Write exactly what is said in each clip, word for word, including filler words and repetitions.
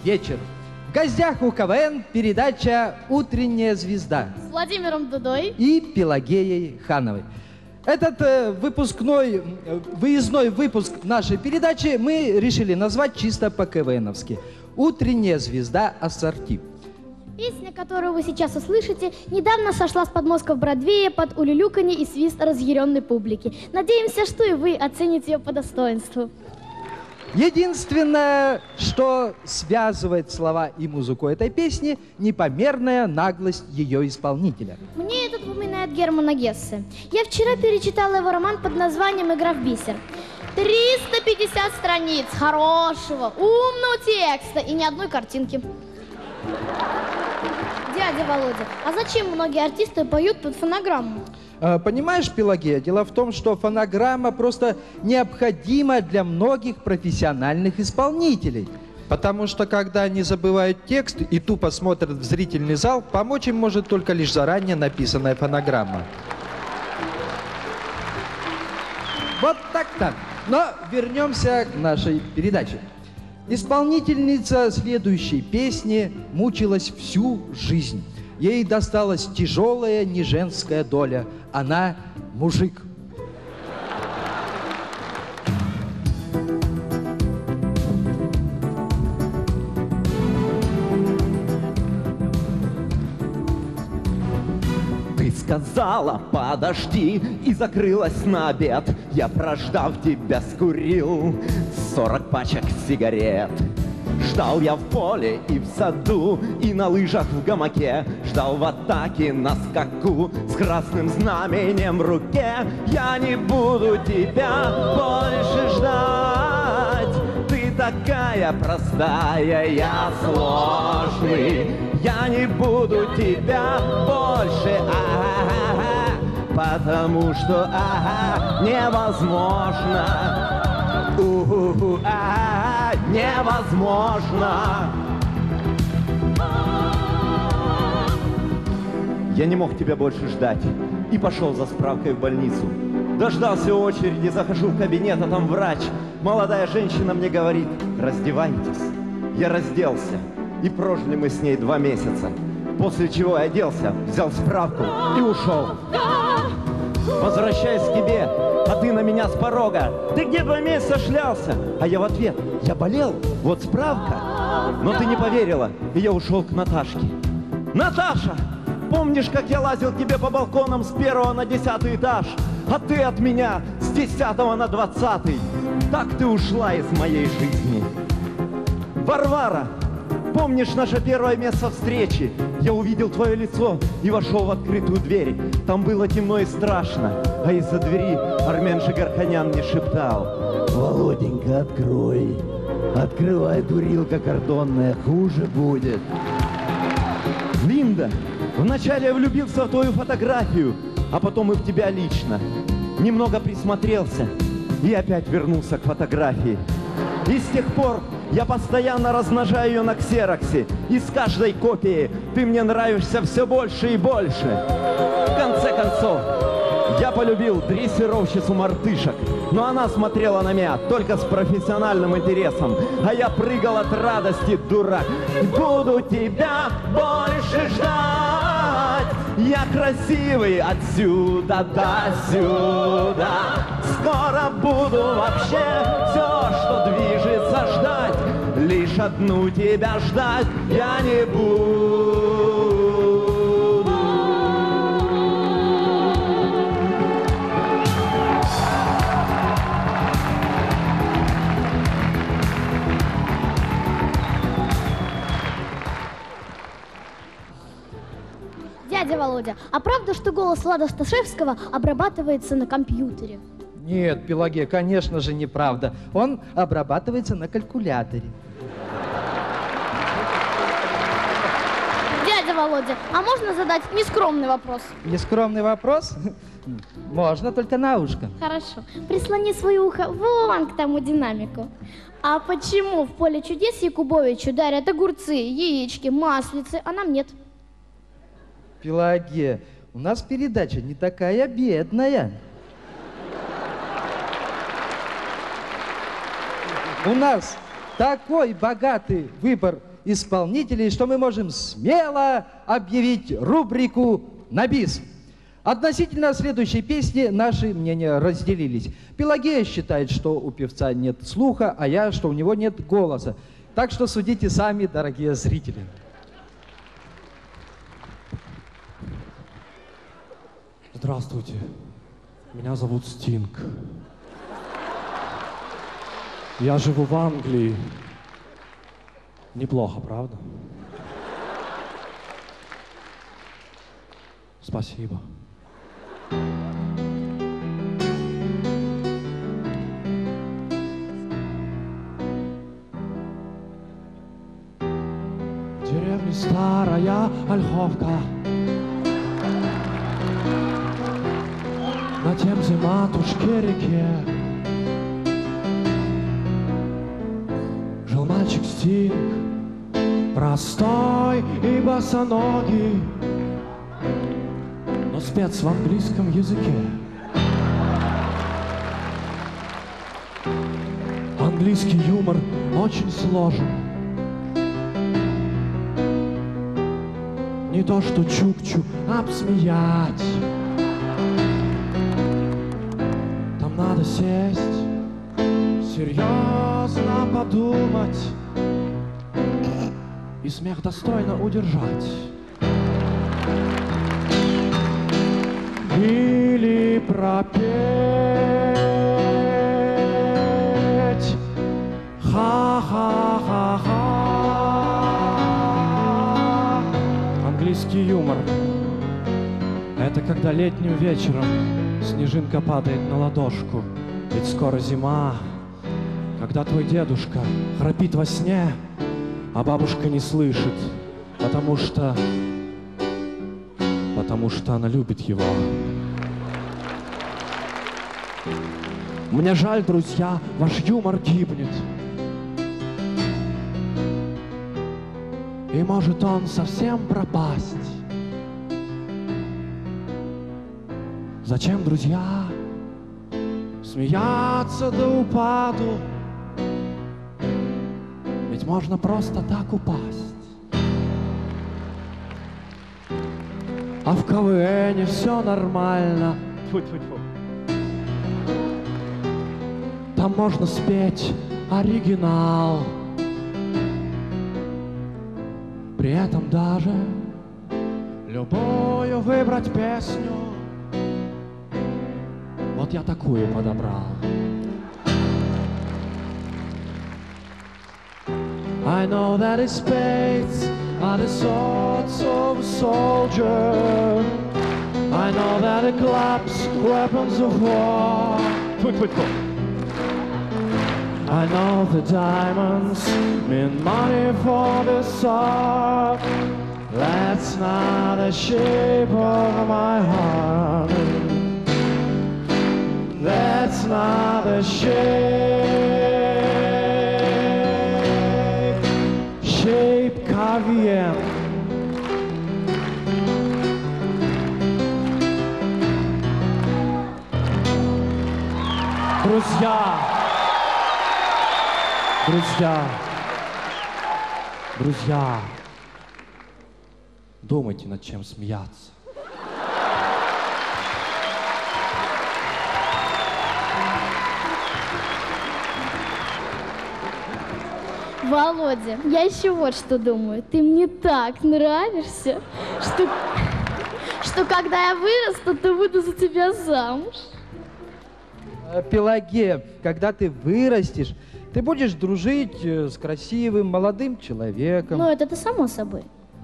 вечер. В гостях у КВН передача «Утренняя звезда» с Владимиром Дудой и Пелагеей Хановой. Этот э, выпускной, э, выездной выпуск нашей передачи мы решили назвать чисто по-КВНовски «Утренняя звезда ассорти». Песня, которую вы сейчас услышите, недавно сошла с подмостков Бродвея под улюлюканье и свист разъяренной публики. Надеемся, что и вы оцените ее по достоинству. Единственное, что связывает слова и музыку этой песни, непомерная наглость ее исполнителя. Мне это напоминает Германа Гессе. Я вчера перечитала его роман под названием «Игра в бисер». триста пятьдесят страниц хорошего, умного текста и ни одной картинки. Дядя Володя, а зачем многие артисты поют под фонограмму? Понимаешь, Пелагея, дело в том, что фонограмма просто необходима для многих профессиональных исполнителей. Потому что, когда они забывают текст и тупо смотрят в зрительный зал, помочь им может только лишь заранее написанная фонограмма. Вот так-то. Но вернемся к нашей передаче. Исполнительница следующей песни мучилась всю жизнь. Ей досталась тяжелая неженская доля. Она мужик. Ты сказала подожди и закрылась на обед. Я, прождав тебя, скурил сорок пачек сигарет. Ждал я в поле и в саду, и на лыжах в гамаке. Ждал в атаке на скаку с красным знаменем в руке. Я не буду тебя больше ждать. Ты такая простая, я сложный. Я не буду тебя больше, ага, потому что ага, невозможно. У-ху-ху, а, невозможно. Я не мог тебя больше ждать и пошел за справкой в больницу. Дождался очереди, захожу в кабинет, а там врач. Молодая женщина мне говорит: раздевайтесь. Я разделся, и прожили мы с ней два месяца. После чего я оделся, взял справку и ушел. Возвращаясь к тебе, а ты на меня с порога: ты где два месяца шлялся? А я в ответ: я болел, вот справка. Но ты не поверила, и я ушел к Наташке. Наташа, помнишь, как я лазил к тебе по балконам с первого на десятый этаж, а ты от меня с десятого на двадцатый? Так ты ушла из моей жизни. Варвара, помнишь наше первое место встречи? Я увидел твое лицо и вошел в открытую дверь. Там было темно и страшно, а из-за двери Армен Жигарханян мне шептал: Володенька, открой. Открывай, дурилка картонная, хуже будет. Линда, вначале я влюбился в твою фотографию, а потом и в тебя лично. Немного присмотрелся и опять вернулся к фотографии. И с тех пор я постоянно размножаю ее на ксероксе, и с каждой копией ты мне нравишься все больше и больше. В конце концов, я полюбил дрессировщицу мартышек, но она смотрела на меня только с профессиональным интересом, а я прыгал от радости, дурак. Буду тебя больше ждать. Я красивый отсюда до сюда. Скоро буду вообще все, что движется, ждать. Лишь одну тебя ждать я не буду. Дядя Володя, а правда, что голос Влада Сташевского обрабатывается на компьютере? Нет, Пелагея, конечно же, неправда. Он обрабатывается на калькуляторе. Дядя Володя, а можно задать нескромный вопрос? Нескромный вопрос? Можно, только на ушко. Хорошо. Прислони свое ухо вон к тому динамику. А почему в «Поле чудес» Якубовичу дарят огурцы, яички, маслицы, а нам нет? Пелагея, у нас передача не такая бедная. У нас такой богатый выбор исполнителей, что мы можем смело объявить рубрику «На бис». Относительно следующей песни наши мнения разделились. Пелагея считает, что у певца нет слуха, а я, что у него нет голоса. Так что судите сами, дорогие зрители. Здравствуйте, меня зовут Стинг. Я живу в Англии. Неплохо, правда? Спасибо. Деревня старая Ольховка, на Темзе матушке реке жил мальчик Стинг, простой и босоногий, но спец в английском языке. Английский юмор очень сложен. Не то что чукчу обсмеять. Там надо сесть, серьезно подумать и смех достойно удержать. Или пропеть ха-ха-ха-ха. Английский юмор — это когда летним вечером снежинка падает на ладошку. Ведь скоро зима, когда твой дедушка храпит во сне, а бабушка не слышит, потому что... потому что она любит его. Мне жаль, друзья, ваш юмор гибнет. И может он совсем пропасть. Зачем, друзья, смеяться до упаду? Ведь можно просто так упасть. А в КВНе все нормально. Тьфу-тьфу-тьфу. Там можно спеть оригинал. При этом даже любую выбрать песню. Вот я такую подобрал. I know that his spades are the swords of a soldier. I know that the clubs weapons of war. I know the diamonds mean money for the sword. That's not the shape of my heart. That's not the shape. Shape caviar. Друзья, друзья, друзья, думайте, над чем смеяться. Володя, я еще вот что думаю. Ты мне так нравишься, что, что когда я вырасту, то выйду за тебя замуж. Пелагея, когда ты вырастешь, ты будешь дружить с красивым молодым человеком. Ну, это-то само собой.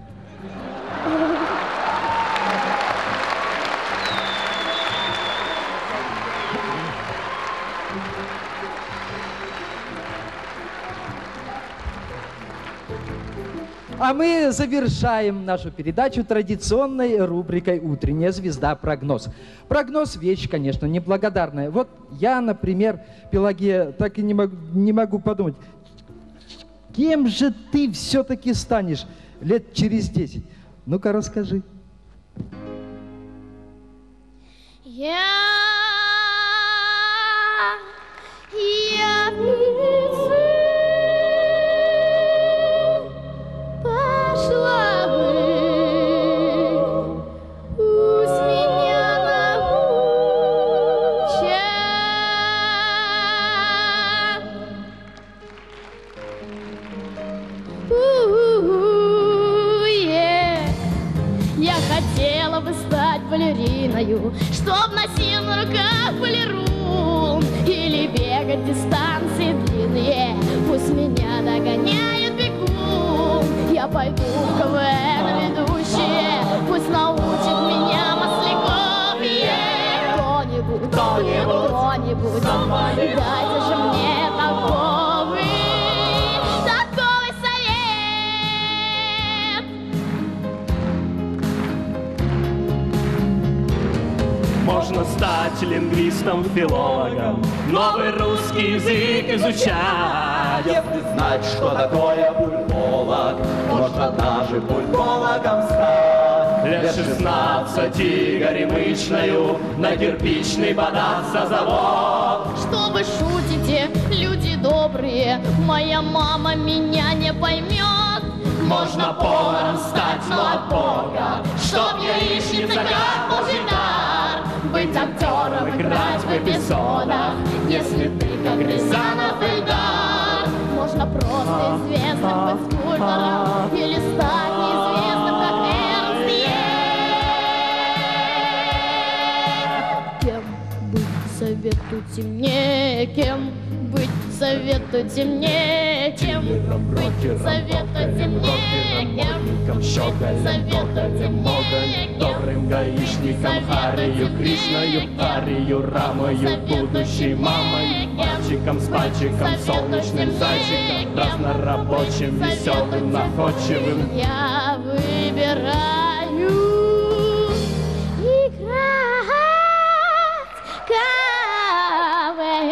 А мы завершаем нашу передачу традиционной рубрикой «Утренняя звезда. Прогноз». Прогноз – вещь, конечно, неблагодарная. Вот я, например, Пелагея, так и не могу, не могу подумать, кем же ты все-таки станешь лет через десять? Ну-ка, расскажи. Я... Я... хотела бы стать балериною, чтоб носил на руках балерун, или бегать дистанции длинные, пусть меня догоняет бегун. Я пойду в КВН ведущие, пусть научит меня Масляков. Кто-нибудь, кто-нибудь, кто-нибудь, дайте же мне такого, такой совет. Можно стать лингвистом, филологом, новый русский язык изучать. Если знать, что такое бульболог, можно даже бульбологом стать. Лет шестнадцати горемычною на кирпичный податься завод. Что вы шутите, люди добрые, моя мама меня не поймет. Можно поваром стать, но от Бога, чтоб яичница как божий дар. Быть актером, играть в эпизодах, если ты как Рязанов Эльдар. Можно просто известным быть скульптором или стать неизвестным, как Эрнст Е. Кем быть, советуйте мне, кем быть, советуйте мне, кем быть, советуйте мне, кем быть, советуйте мне, добрым гаишником, Харию Кришною, Харию Рамою, будущей мамой, мальчиком с пальчиком, солнечным зайчиком, разнорабочим, веселым, находчивым. Я выбираю играть КВН.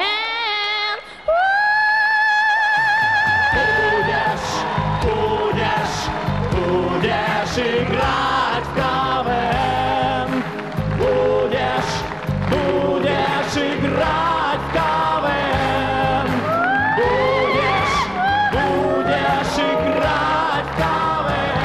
Будешь, будешь, будешь играть в КВН. Будешь, будешь играть в КВН. Будешь, будешь играть в КВН.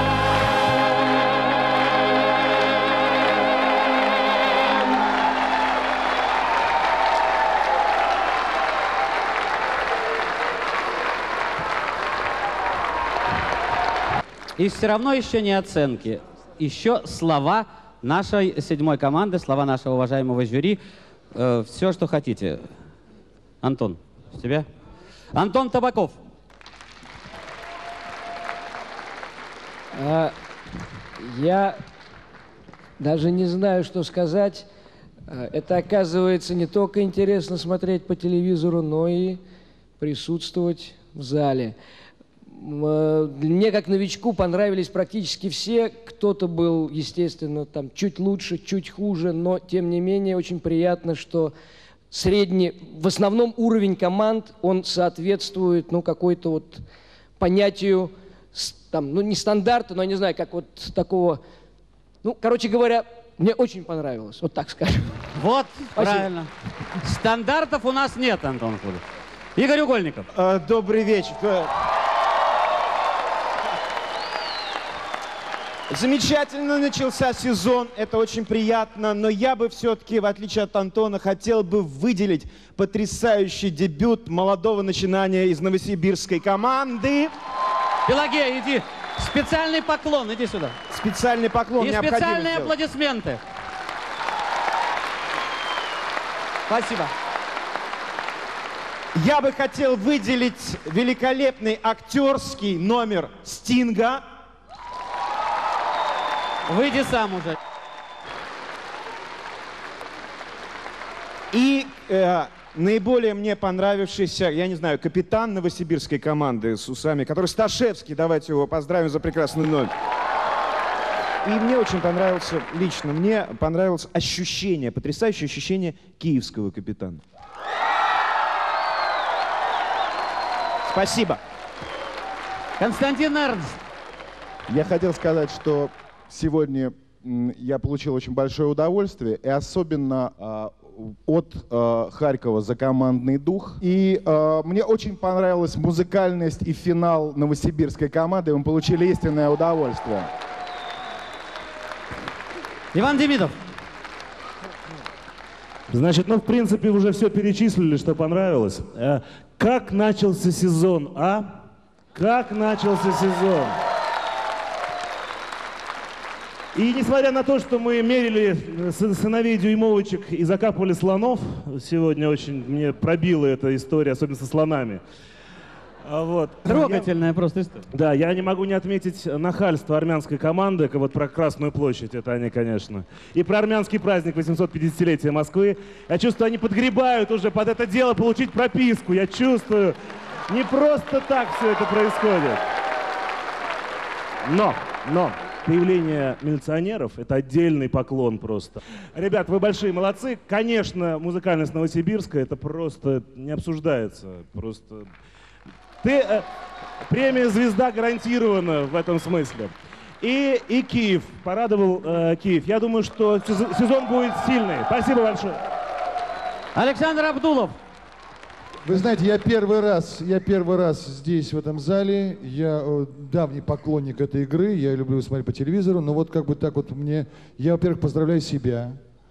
И все равно еще не оценки. Еще слова нашей седьмой команды, слова нашего уважаемого жюри. Э, все, что хотите. Антон, с тебя? Антон Табаков. А, я даже не знаю, что сказать. А, это, оказывается, не только интересно смотреть по телевизору, но и присутствовать в зале. Мне, как новичку, понравились практически все. Кто-то был, естественно, там чуть лучше, чуть хуже, но, тем не менее, очень приятно, что средний, в основном уровень команд, он соответствует, ну, какой-то вот понятию, там, ну, не стандарта, но, я не знаю, как вот такого, ну, короче говоря, мне очень понравилось, вот так скажем. Вот, Спасибо. правильно. Стандартов у нас нет, Антон Фудов. Игорь Угольников. А, добрый вечер. Замечательно начался сезон, это очень приятно, но я бы все-таки, в отличие от Антона, хотел бы выделить потрясающий дебют молодого начинания из новосибирской команды. Пелагея, иди. Специальный поклон, иди сюда. Специальный поклон И необходимо специальные сделать. аплодисменты. Спасибо. Я бы хотел выделить великолепный актерский номер Стинга. Выйди сам уже. И э, наиболее мне понравившийся, я не знаю, капитан новосибирской команды с усами, который Сташевский, давайте его поздравим за прекрасный номер. И мне очень понравился, лично мне понравилось ощущение, потрясающее ощущение киевского капитана. Спасибо. Константин Эрнст. Я хотел сказать, что сегодня м, я получил очень большое удовольствие, и особенно а, от а, Харькова за командный дух. И а, мне очень понравилась музыкальность и финал новосибирской команды. Мы получили истинное удовольствие. Иван Демидов. Значит, ну, в принципе, уже все перечислили, что понравилось. Э, Как начался сезон, а? Как начался сезон? И несмотря на то, что мы мерили сы- сыновей дюймовочек и закапывали слонов, сегодня очень мне пробила эта история, особенно со слонами. А Вот. Трогательная Я- просто история. Да, я не могу не отметить нахальство армянской команды, как вот про Красную площадь, это они, конечно. И про армянский праздник восьмисотпятидесятилетия Москвы. Я чувствую, они подгребают уже под это дело получить прописку. Я чувствую, не просто так все это происходит. Но, но, появление милиционеров — это отдельный поклон просто. Ребят, вы большие молодцы. Конечно, музыкальность Новосибирска — это просто не обсуждается. Просто... Ты, э, премия «Звезда» гарантирована в этом смысле. И, и Киев, порадовал э, Киев. Я думаю, что сезон, сезон будет сильный. Спасибо большое. Александр Абдулов. Вы знаете, я первый раз, я первый раз здесь, в этом зале. Я э, давний поклонник этой игры, я люблю смотреть по телевизору, но вот как бы так вот мне... Я, во-первых, поздравляю себя,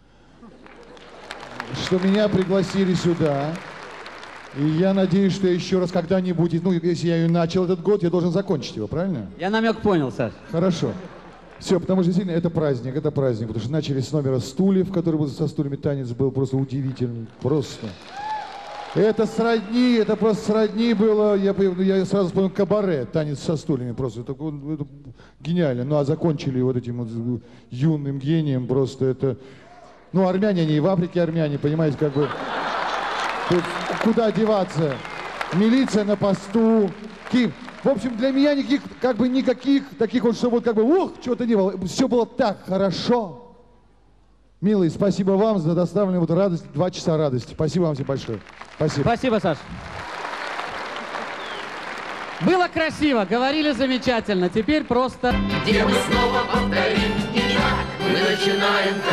что меня пригласили сюда. И я надеюсь, что я еще раз когда-нибудь, ну, если я ее начал этот год, я должен закончить его, правильно? Я намек понял, Саш. Хорошо. Все, потому что действительно это праздник, это праздник. Потому что начали с номера стульев, который был со стульями, танец был просто удивительный. Просто. Это сродни, это просто сродни было, я, я сразу вспомнил кабаре, танец со стульями просто. Это, это гениально. Ну а закончили вот этим вот юным гением просто это... Ну армяне, они и в Африке армяне, понимаете, как бы... Тут куда деваться? Милиция на посту. Киев. В общем, для меня никаких, как бы никаких таких вот, чтобы вот как бы, ух, чего-то не было. Все было так хорошо. Милые, спасибо вам за доставленную вот радость, два часа радости. Спасибо вам всем большое. Спасибо. Спасибо, Саш. Было красиво, говорили замечательно. Теперь просто... Где мы снова повторим, и так мы начинаем.